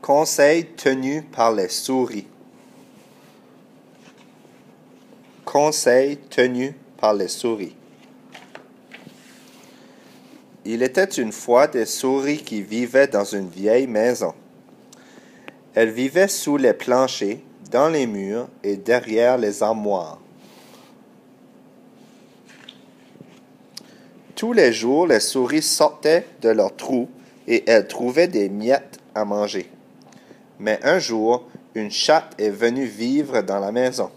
Conseil tenu par les souris. Conseil tenu par les souris. Il était une fois des souris qui vivaient dans une vieille maison. Elles vivaient sous les planchers, dans les murs et derrière les armoires. Tous les jours, les souris sortaient de leur trou et elles trouvaient des miettes à manger. Mais un jour, une chatte est venue vivre dans la maison.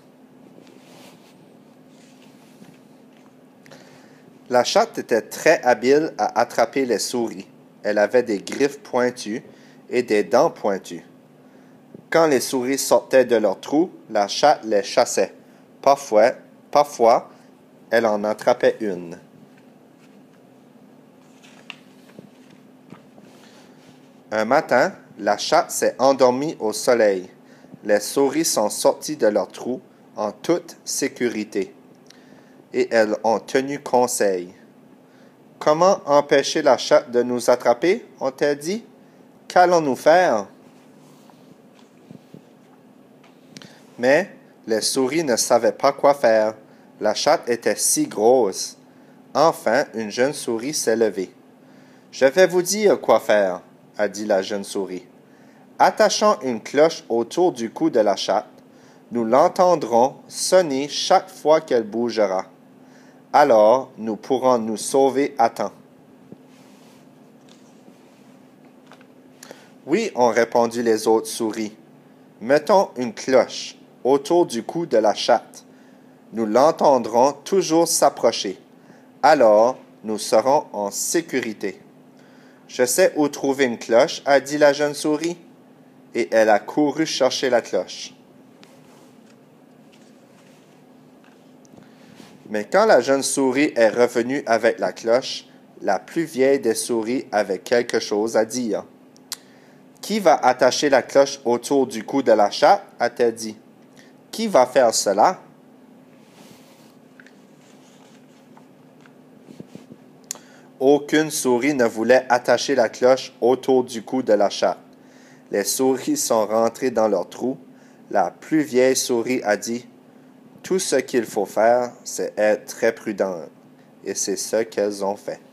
La chatte était très habile à attraper les souris. Elle avait des griffes pointues et des dents pointues. Quand les souris sortaient de leur trou, la chatte les chassait. Parfois, elle en attrapait une. Un matin, la chatte s'est endormie au soleil. Les souris sont sorties de leur trou en toute sécurité. Et elles ont tenu conseil. Comment empêcher la chatte de nous attraper, ont-elles dit? Qu'allons-nous faire? Mais les souris ne savaient pas quoi faire. La chatte était si grosse. Enfin, une jeune souris s'est levée. « Je vais vous dire quoi faire, » a dit la jeune souris. « Attachons une cloche autour du cou de la chatte. Nous l'entendrons sonner chaque fois qu'elle bougera. Alors, nous pourrons nous sauver à temps. » « Oui, » ont répondu les autres souris. « Mettons une cloche autour du cou de la chatte. Nous l'entendrons toujours s'approcher. Alors, nous serons en sécurité. »« Je sais où trouver une cloche, » a dit la jeune souris, et elle a couru chercher la cloche. Mais quand la jeune souris est revenue avec la cloche, la plus vieille des souris avait quelque chose à dire. « Qui va attacher la cloche autour du cou de la chatte? » a-t-elle dit. « Qui va faire cela? » Aucune souris ne voulait attacher la cloche autour du cou de la chatte. Les souris sont rentrées dans leur trou. La plus vieille souris a dit « Tout ce qu'il faut faire, c'est être très prudente. » Et c'est ce qu'elles ont fait.